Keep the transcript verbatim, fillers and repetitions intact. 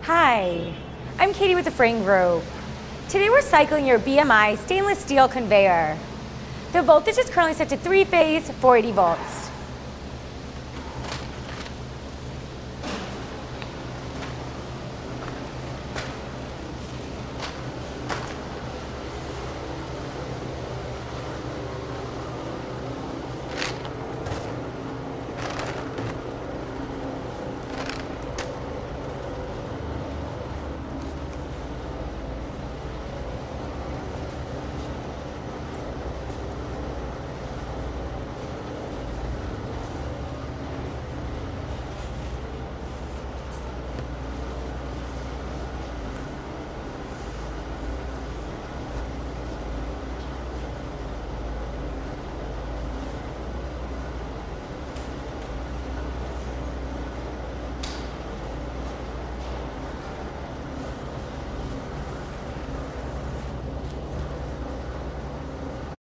Hi, I'm Katie with the Frain Group. Today we're cycling your B M I stainless steel conveyor. The voltage is currently set to three phase, four hundred eighty volts.